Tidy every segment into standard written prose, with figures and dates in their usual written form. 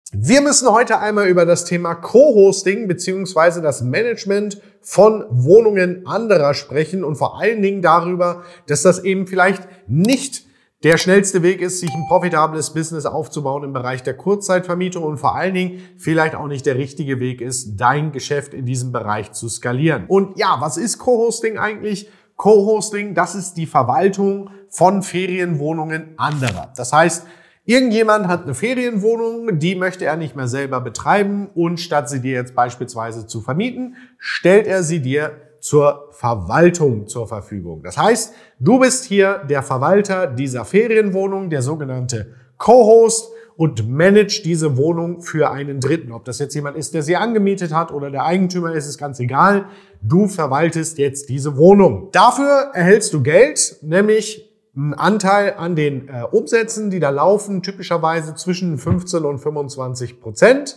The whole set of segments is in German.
Wir müssen heute einmal über das Thema Co-Hosting bzw. das Management von Wohnungen anderer sprechen und vor allen Dingen darüber, dass das eben vielleicht nicht der schnellste Weg ist, sich ein profitables Business aufzubauen im Bereich der Kurzzeitvermietung und vor allen Dingen vielleicht auch nicht der richtige Weg ist, dein Geschäft in diesem Bereich zu skalieren. Und ja, was ist Co-Hosting eigentlich? Co-Hosting, das ist die Verwaltung von Ferienwohnungen anderer. Das heißt, irgendjemand hat eine Ferienwohnung, die möchte er nicht mehr selber betreiben und statt sie dir jetzt beispielsweise zu vermieten, stellt er sie dir zur Verwaltung zur Verfügung. Das heißt, du bist hier der Verwalter dieser Ferienwohnung, der sogenannte Co-Host und managt diese Wohnung für einen Dritten. Ob das jetzt jemand ist, der sie angemietet hat oder der Eigentümer ist, ist ganz egal. Du verwaltest jetzt diese Wohnung. Dafür erhältst du Geld, nämlich einen Anteil an den Umsätzen, die da laufen, typischerweise zwischen 15 und 25%.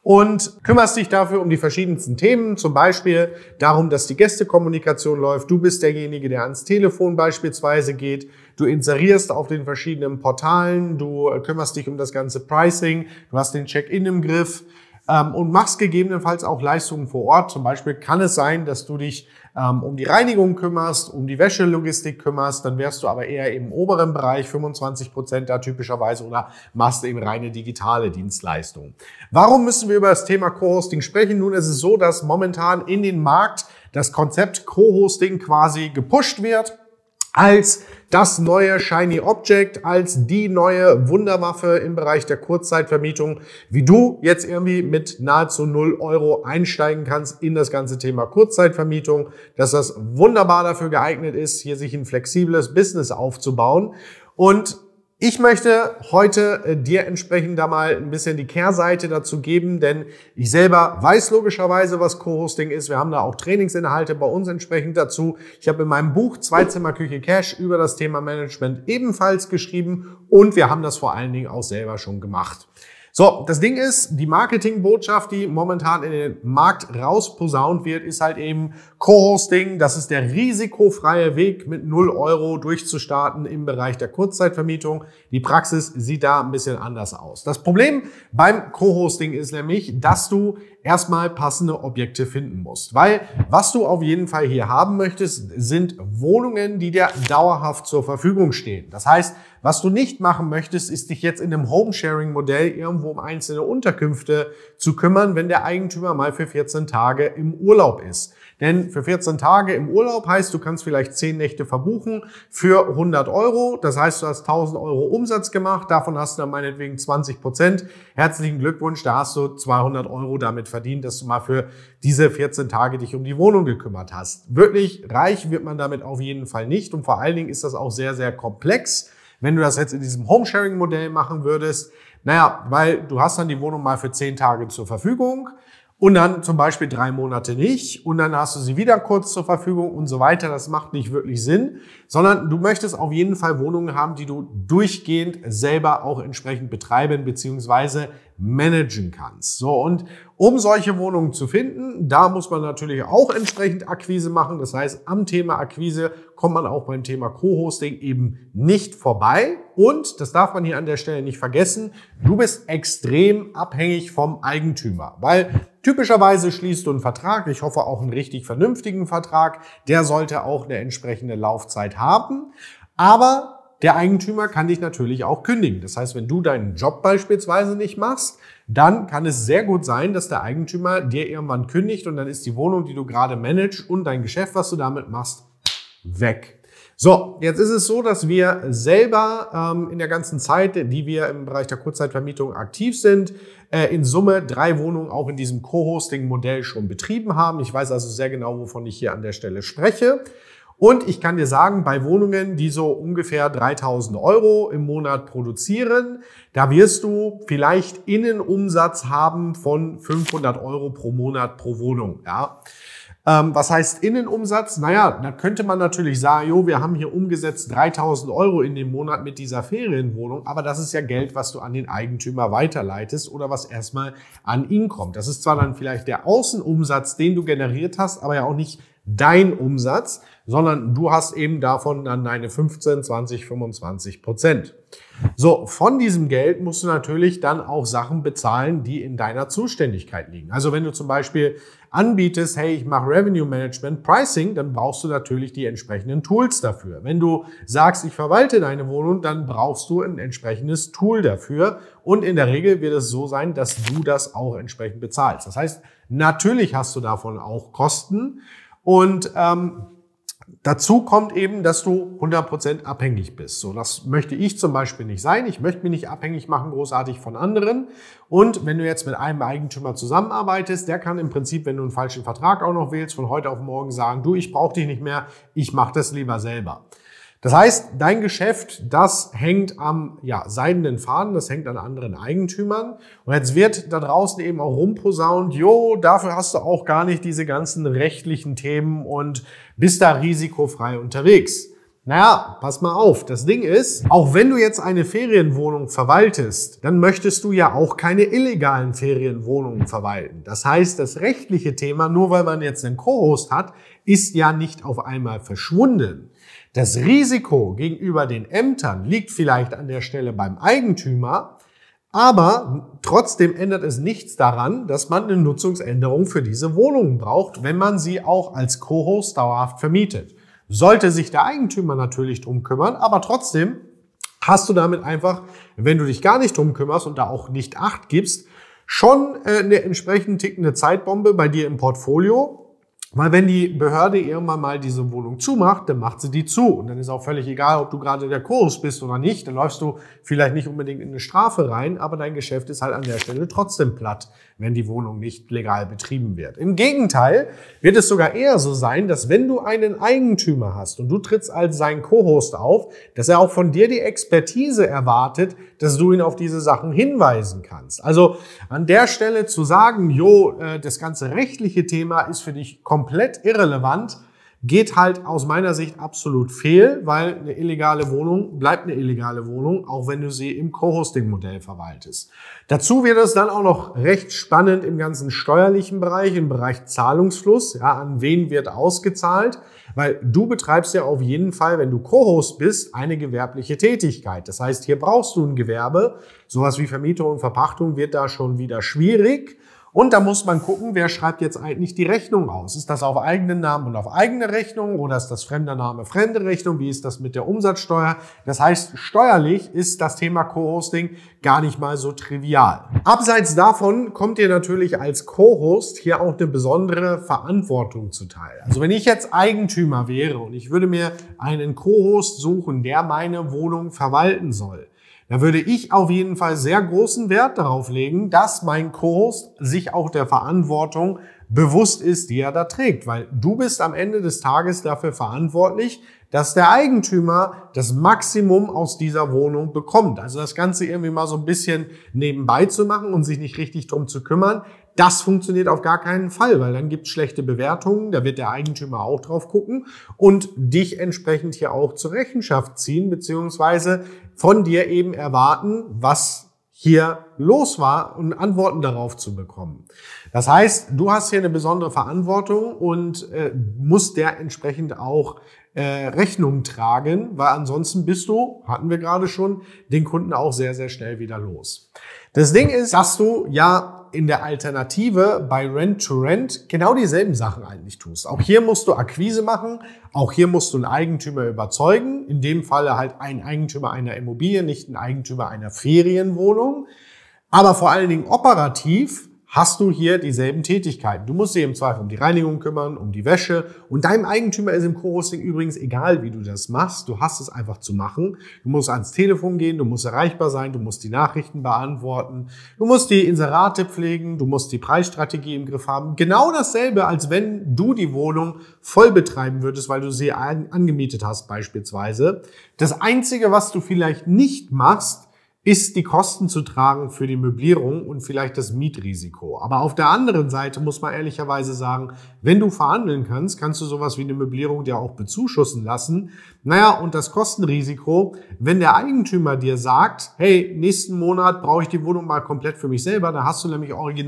Und kümmerst dich dafür um die verschiedensten Themen, zum Beispiel darum, dass die Gästekommunikation läuft. Du bist derjenige, der ans Telefon beispielsweise geht. Du inserierst auf den verschiedenen Portalen. Du kümmerst dich um das ganze Pricing. Du hast den Check-in im Griff. Und machst gegebenenfalls auch Leistungen vor Ort. Zum Beispiel kann es sein, dass du dich um die Reinigung kümmerst, um die Wäschelogistik kümmerst, dann wärst du aber eher im oberen Bereich, 25% da typischerweise, oder machst eben reine digitale Dienstleistungen. Warum müssen wir über das Thema Co-Hosting sprechen? Nun ist es so, dass momentan in den Markt das Konzept Co-Hosting quasi gepusht wird als das neue Shiny Object, als die neue Wunderwaffe im Bereich der Kurzzeitvermietung, wie du jetzt irgendwie mit nahezu 0 € einsteigen kannst in das ganze Thema Kurzzeitvermietung, dass das wunderbar dafür geeignet ist, hier sich ein flexibles Business aufzubauen. Und ich möchte heute dir entsprechend da mal ein bisschen die Kehrseite dazu geben, denn ich selber weiß logischerweise, was Co-Hosting ist. Wir haben da auch Trainingsinhalte bei uns entsprechend dazu. Ich habe in meinem Buch Zweizimmer-Küche Cash über das Thema Management ebenfalls geschrieben und wir haben das vor allen Dingen auch selber schon gemacht. So, das Ding ist, die Marketingbotschaft, die momentan in den Markt rausposaunt wird, ist halt eben Co-Hosting. Das ist der risikofreie Weg, mit 0 € durchzustarten im Bereich der Kurzzeitvermietung. Die Praxis sieht da ein bisschen anders aus. Das Problem beim Co-Hosting ist nämlich, dass du erstmal passende Objekte finden musst. Weil was du auf jeden Fall hier haben möchtest, sind Wohnungen, die dir dauerhaft zur Verfügung stehen. Das heißt, was du nicht machen möchtest, ist dich jetzt in einem Home-Sharing-Modell irgendwo um einzelne Unterkünfte zu kümmern, wenn der Eigentümer mal für 14 Tage im Urlaub ist. Denn für 14 Tage im Urlaub heißt, du kannst vielleicht 10 Nächte verbuchen für 100 €. Das heißt, du hast 1000 € Umsatz gemacht. Davon hast du dann meinetwegen 20%. Herzlichen Glückwunsch, da hast du 200 € damit verdient, dass du mal für diese 14 Tage dich um die Wohnung gekümmert hast. Wirklich reich wird man damit auf jeden Fall nicht. Und vor allen Dingen ist das auch sehr, sehr komplex. Wenn du das jetzt in diesem Home-Sharing-Modell machen würdest, naja, weil du hast dann die Wohnung mal für 10 Tage zur Verfügung und dann zum Beispiel 3 Monate nicht und dann hast du sie wieder kurz zur Verfügung und so weiter. Das macht nicht wirklich Sinn, sondern du möchtest auf jeden Fall Wohnungen haben, die du durchgehend selber auch entsprechend betreiben bzw. managen kannst. So, und um solche Wohnungen zu finden, da muss man natürlich auch entsprechend Akquise machen. Das heißt, am Thema Akquise kommt man auch beim Thema Co-Hosting eben nicht vorbei. Und, das darf man hier an der Stelle nicht vergessen, du bist extrem abhängig vom Eigentümer, weil typischerweise schließt du einen Vertrag, ich hoffe auch einen richtig vernünftigen Vertrag, der sollte auch eine entsprechende Laufzeit haben, aber der Eigentümer kann dich natürlich auch kündigen. Das heißt, wenn du deinen Job beispielsweise nicht machst, dann kann es sehr gut sein, dass der Eigentümer dir irgendwann kündigt und dann ist die Wohnung, die du gerade managst und dein Geschäft, was du damit machst, weg. So, jetzt ist es so, dass wir selber in der ganzen Zeit, die wir im Bereich der Kurzzeitvermietung aktiv sind, in Summe 3 Wohnungen auch in diesem Co-Hosting-Modell schon betrieben haben. Ich weiß also sehr genau, wovon ich hier an der Stelle spreche. Und ich kann dir sagen, bei Wohnungen, die so ungefähr 3.000 € im Monat produzieren, da wirst du vielleicht Innenumsatz haben von 500 € pro Monat pro Wohnung. Ja. Was heißt Innenumsatz? Naja, da könnte man natürlich sagen, jo, wir haben hier umgesetzt 3.000 € in dem Monat mit dieser Ferienwohnung, aber das ist ja Geld, was du an den Eigentümer weiterleitest oder was erstmal an ihn kommt. Das ist zwar dann vielleicht der Außenumsatz, den du generiert hast, aber ja auch nicht dein Umsatz, sondern du hast eben davon dann deine 15, 20, 25%. So, von diesem Geld musst du natürlich dann auch Sachen bezahlen, die in deiner Zuständigkeit liegen. Also wenn du zum Beispiel anbietest, hey, ich mache Revenue Management, Pricing, dann brauchst du natürlich die entsprechenden Tools dafür. Wenn du sagst, ich verwalte deine Wohnung, dann brauchst du ein entsprechendes Tool dafür. Und in der Regel wird es so sein, dass du das auch entsprechend bezahlst. Das heißt, natürlich hast du davon auch Kosten und dazu kommt eben, dass du 100% abhängig bist. So, das möchte ich zum Beispiel nicht sein. Ich möchte mich nicht abhängig machen, großartig von anderen. Und wenn du jetzt mit einem Eigentümer zusammenarbeitest, der kann im Prinzip, wenn du einen falschen Vertrag auch noch wählst, von heute auf morgen sagen, du, ich brauche dich nicht mehr, ich mache das lieber selber. Das heißt, dein Geschäft, das hängt am seidenen Faden, das hängt an anderen Eigentümern. Und jetzt wird da draußen eben auch rumposaunt, dafür hast du auch gar nicht diese ganzen rechtlichen Themen und bist da risikofrei unterwegs. Naja, pass mal auf, das Ding ist, auch wenn du jetzt eine Ferienwohnung verwaltest, dann möchtest du ja auch keine illegalen Ferienwohnungen verwalten. Das heißt, das rechtliche Thema, nur weil man jetzt einen Co-Host hat, ist ja nicht auf einmal verschwunden. Das Risiko gegenüber den Ämtern liegt vielleicht an der Stelle beim Eigentümer, aber trotzdem ändert es nichts daran, dass man eine Nutzungsänderung für diese Wohnungen braucht, wenn man sie auch als Co-Host dauerhaft vermietet. Sollte sich der Eigentümer natürlich drum kümmern, aber trotzdem hast du damit einfach, wenn du dich gar nicht drum kümmerst und da auch nicht Acht gibst, schon eine entsprechend tickende Zeitbombe bei dir im Portfolio. Weil wenn die Behörde irgendwann mal diese Wohnung zumacht, dann macht sie die zu. Und dann ist auch völlig egal, ob du gerade der Kurs bist oder nicht. Dann läufst du vielleicht nicht unbedingt in eine Strafe rein, aber dein Geschäft ist halt an der Stelle trotzdem platt, wenn die Wohnung nicht legal betrieben wird. Im Gegenteil wird es sogar eher so sein, dass wenn du einen Eigentümer hast und du trittst als sein Co-Host auf, dass er auch von dir die Expertise erwartet, dass du ihn auf diese Sachen hinweisen kannst. Also an der Stelle zu sagen, das ganze rechtliche Thema ist für dich komplett irrelevant, geht halt aus meiner Sicht absolut fehl, weil eine illegale Wohnung bleibt eine illegale Wohnung, auch wenn du sie im Co-Hosting-Modell verwaltest. Dazu wird es dann auch noch recht spannend im ganzen steuerlichen Bereich, im Bereich Zahlungsfluss, an wen wird ausgezahlt, weil du betreibst ja auf jeden Fall, wenn du Co-Host bist, eine gewerbliche Tätigkeit. Das heißt, hier brauchst du ein Gewerbe, sowas wie Vermietung und Verpachtung wird da schon wieder schwierig. Und da muss man gucken, wer schreibt jetzt eigentlich die Rechnung aus. Ist das auf eigenen Namen und auf eigene Rechnung oder ist das fremder Name, fremde Rechnung? Wie ist das mit der Umsatzsteuer? Das heißt, steuerlich ist das Thema Co-Hosting gar nicht mal so trivial. Abseits davon kommt dir natürlich als Co-Host hier auch eine besondere Verantwortung zuteil. Also wenn ich jetzt Eigentümer wäre und ich würde mir einen Co-Host suchen, der meine Wohnung verwalten soll, da würde ich auf jeden Fall sehr großen Wert darauf legen, dass mein Co-Host sich auch der Verantwortung bewusst ist, die er da trägt. Weil du bist am Ende des Tages dafür verantwortlich, dass der Eigentümer das Maximum aus dieser Wohnung bekommt. Also das Ganze irgendwie mal so ein bisschen nebenbei zu machen und sich nicht richtig drum zu kümmern, das funktioniert auf gar keinen Fall, weil dann gibt es schlechte Bewertungen, da wird der Eigentümer auch drauf gucken und dich entsprechend hier auch zur Rechenschaft ziehen, beziehungsweise von dir eben erwarten, was hier los war und Antworten darauf zu bekommen. Das heißt, du hast hier eine besondere Verantwortung und musst der entsprechend auch Rechnung tragen, weil ansonsten bist du, hatten wir gerade schon, den Kunden auch sehr, sehr schnell wieder los. Das Ding ist, dass du ja in der Alternative bei Rent-to-Rent genau dieselben Sachen eigentlich tust. Auch hier musst du Akquise machen, auch hier musst du einen Eigentümer überzeugen, in dem Falle halt ein Eigentümer einer Immobilie, nicht ein Eigentümer einer Ferienwohnung, aber vor allen Dingen operativ hast du hier dieselben Tätigkeiten. Du musst dich im Zweifel um die Reinigung kümmern, um die Wäsche und deinem Eigentümer ist im Co-Hosting übrigens egal, wie du das machst. Du hast es einfach zu machen. Du musst ans Telefon gehen, du musst erreichbar sein, du musst die Nachrichten beantworten, du musst die Inserate pflegen, du musst die Preisstrategie im Griff haben. Genau dasselbe, als wenn du die Wohnung voll betreiben würdest, weil du sie angemietet hast beispielsweise. Das Einzige, was du vielleicht nicht machst, ist die Kosten zu tragen für die Möblierung und vielleicht das Mietrisiko. Aber auf der anderen Seite muss man ehrlicherweise sagen, wenn du verhandeln kannst, kannst du sowas wie eine Möblierung dir auch bezuschussen lassen. Naja, und das Kostenrisiko, wenn der Eigentümer dir sagt, hey, nächsten Monat brauche ich die Wohnung mal komplett für mich selber, da hast du nämlich original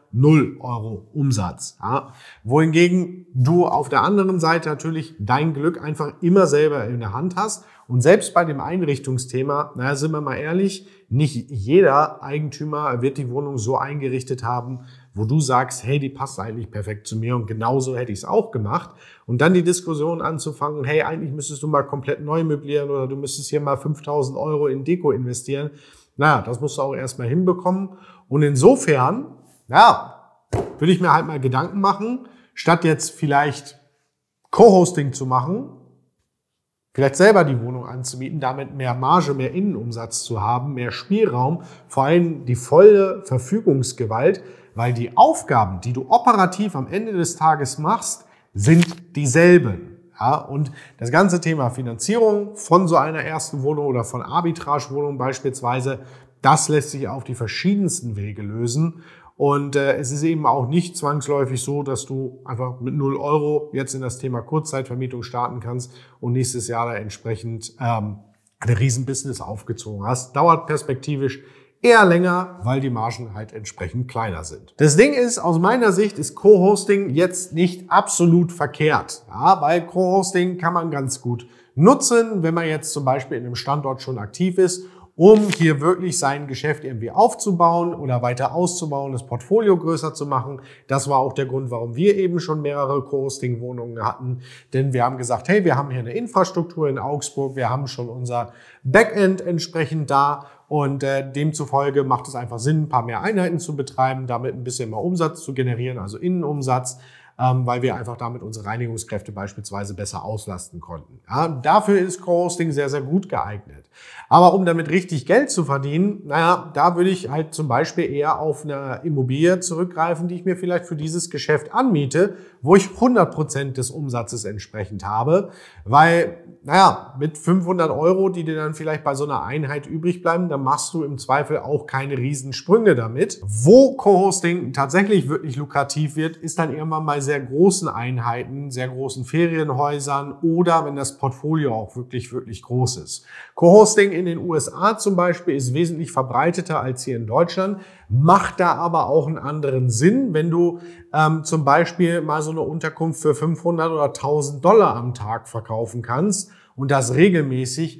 0 Euro Umsatz. Ja. Wohingegen du auf der anderen Seite natürlich dein Glück einfach immer selber in der Hand hast. Und selbst bei dem Einrichtungsthema, naja, sind wir mal ehrlich, nicht jeder Eigentümer wird die Wohnung so eingerichtet haben, wo du sagst, hey, die passt eigentlich perfekt zu mir und genauso hätte ich es auch gemacht. Und dann die Diskussion anzufangen, hey, eigentlich müsstest du mal komplett neu möblieren oder du müsstest hier mal 5.000 Euro in Deko investieren. Naja, das musst du auch erstmal hinbekommen. Und insofern, ja, würde ich mir halt mal Gedanken machen, statt jetzt vielleicht Co-Hosting zu machen, vielleicht selber die Wohnung anzumieten, damit mehr Marge, mehr Innenumsatz zu haben, mehr Spielraum, vor allem die volle Verfügungsgewalt, weil die Aufgaben, die du operativ am Ende des Tages machst, sind dieselben. Ja, und das ganze Thema Finanzierung von so einer ersten Wohnung oder von Arbitragewohnungen beispielsweise, das lässt sich auf die verschiedensten Wege lösen. Und es ist eben auch nicht zwangsläufig so, dass du einfach mit 0 Euro jetzt in das Thema Kurzzeitvermietung starten kannst und nächstes Jahr da entsprechend ein Riesenbusiness aufgezogen hast. Dauert perspektivisch eher länger, weil die Margen halt entsprechend kleiner sind. Das Ding ist, aus meiner Sicht ist Co-Hosting jetzt nicht absolut verkehrt. Ja, weil Co-Hosting kann man ganz gut nutzen, wenn man jetzt zum Beispiel in einem Standort schon aktiv ist, um hier wirklich sein Geschäft irgendwie aufzubauen oder weiter auszubauen, das Portfolio größer zu machen. Das war auch der Grund, warum wir eben schon mehrere Co-Hosting-Wohnungen hatten. Denn wir haben gesagt, hey, wir haben hier eine Infrastruktur in Augsburg, wir haben schon unser Backend entsprechend da und demzufolge macht es einfach Sinn, ein paar mehr Einheiten zu betreiben, damit ein bisschen mehr Umsatz zu generieren, also Innenumsatz, weil wir einfach damit unsere Reinigungskräfte beispielsweise besser auslasten konnten. Ja, dafür ist Co-Hosting sehr, sehr gut geeignet. Aber um damit richtig Geld zu verdienen, naja, da würde ich halt zum Beispiel eher auf eine Immobilie zurückgreifen, die ich mir vielleicht für dieses Geschäft anmiete, wo ich 100% des Umsatzes entsprechend habe, weil, naja, mit 500 Euro, die dir dann vielleicht bei so einer Einheit übrig bleiben, dann machst du im Zweifel auch keine Riesensprünge damit. Wo Co-Hosting tatsächlich wirklich lukrativ wird, ist dann irgendwann bei sehr großen Einheiten, sehr großen Ferienhäusern oder wenn das Portfolio auch wirklich, wirklich groß ist. Co-Hosting in den USA zum Beispiel ist wesentlich verbreiteter als hier in Deutschland, macht da aber auch einen anderen Sinn, wenn du zum Beispiel mal so eine Unterkunft für 500 oder 1.000 Dollar am Tag verkaufen kannst und das regelmäßig.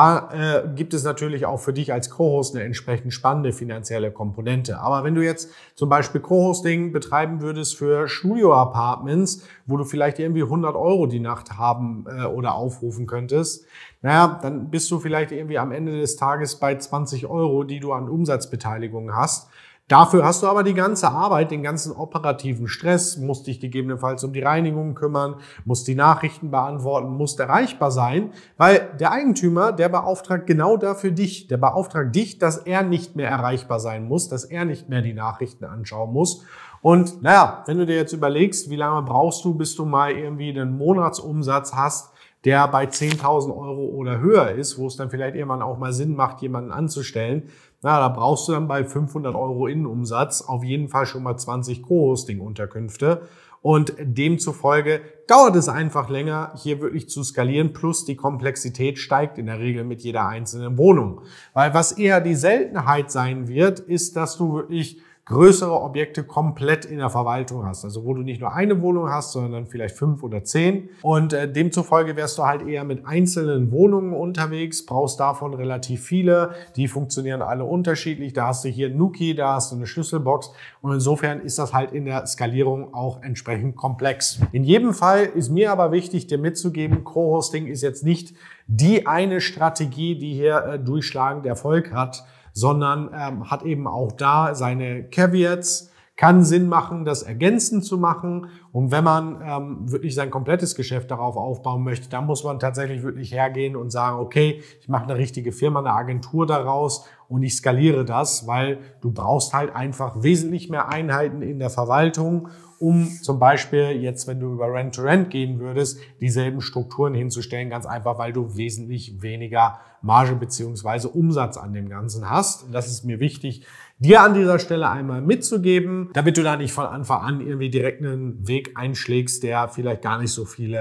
Da gibt es natürlich auch für dich als Co-Host eine entsprechend spannende finanzielle Komponente. Aber wenn du jetzt zum Beispiel Co-Hosting betreiben würdest für Studio-Apartments, wo du vielleicht irgendwie 100 Euro die Nacht haben oder aufrufen könntest, naja, dann bist du vielleicht irgendwie am Ende des Tages bei 20 Euro, die du an Umsatzbeteiligung hast. Dafür hast du aber die ganze Arbeit, den ganzen operativen Stress, musst dich gegebenenfalls um die Reinigung kümmern, musst die Nachrichten beantworten, musst erreichbar sein, weil der Eigentümer, der beauftragt genau dafür dich. Der beauftragt dich, dass er nicht mehr erreichbar sein muss, dass er nicht mehr die Nachrichten anschauen muss. Und naja, wenn du dir jetzt überlegst, wie lange brauchst du, bis du mal irgendwie einen Monatsumsatz hast, der bei 10.000 Euro oder höher ist, wo es dann vielleicht irgendwann auch mal Sinn macht, jemanden anzustellen, na, da brauchst du dann bei 500 Euro Innenumsatz auf jeden Fall schon mal 20 Co-Hosting-Unterkünfte. Und demzufolge dauert es einfach länger, hier wirklich zu skalieren, plus die Komplexität steigt in der Regel mit jeder einzelnen Wohnung. Weil was eher die Seltenheit sein wird, ist, dass du wirklich größere Objekte komplett in der Verwaltung hast. Also wo du nicht nur eine Wohnung hast, sondern vielleicht 5 oder 10. Und demzufolge wärst du halt eher mit einzelnen Wohnungen unterwegs, brauchst davon relativ viele. Die funktionieren alle unterschiedlich. Da hast du hier Nuki, da hast du eine Schlüsselbox. Und insofern ist das halt in der Skalierung auch entsprechend komplex. In jedem Fall ist mir aber wichtig, dir mitzugeben, Co-Hosting ist jetzt nicht die eine Strategie, die hier durchschlagend Erfolg hat, sondern hat eben auch da seine Caveats, kann Sinn machen, das ergänzend zu machen. Und wenn man wirklich sein komplettes Geschäft darauf aufbauen möchte, dann muss man tatsächlich wirklich hergehen und sagen, okay, ich mache eine richtige Firma, eine Agentur daraus und ich skaliere das, weil du brauchst halt einfach wesentlich mehr Einheiten in der Verwaltung, um zum Beispiel jetzt, wenn du über Rent-to-Rent gehen würdest, dieselben Strukturen hinzustellen, ganz einfach, weil du wesentlich weniger Marge beziehungsweise Umsatz an dem Ganzen hast. Und das ist mir wichtig, dir an dieser Stelle einmal mitzugeben, damit du da nicht von Anfang an irgendwie direkt einen Weg einschlägst, der vielleicht gar nicht so viele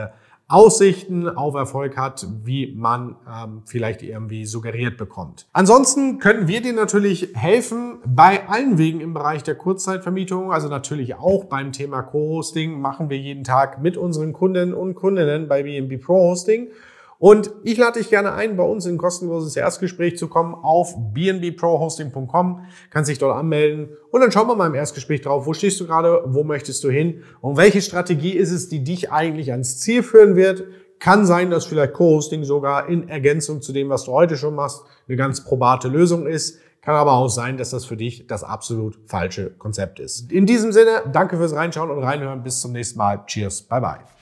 Aussichten auf Erfolg hat, wie man vielleicht irgendwie suggeriert bekommt. Ansonsten können wir dir natürlich helfen bei allen Wegen im Bereich der Kurzzeitvermietung, also natürlich auch beim Thema Co-Hosting machen wir jeden Tag mit unseren Kunden und Kundinnen bei BNB Pro Hosting. Und ich lade dich gerne ein, bei uns in ein kostenloses Erstgespräch zu kommen auf bnbprohosting.com, kannst dich dort anmelden und dann schauen wir mal im Erstgespräch drauf, wo stehst du gerade, wo möchtest du hin und welche Strategie ist es, die dich eigentlich ans Ziel führen wird. Kann sein, dass vielleicht Co-Hosting sogar in Ergänzung zu dem, was du heute schon machst, eine ganz probate Lösung ist. Kann aber auch sein, dass das für dich das absolut falsche Konzept ist. In diesem Sinne, danke fürs Reinschauen und Reinhören. Bis zum nächsten Mal. Cheers. Bye, bye.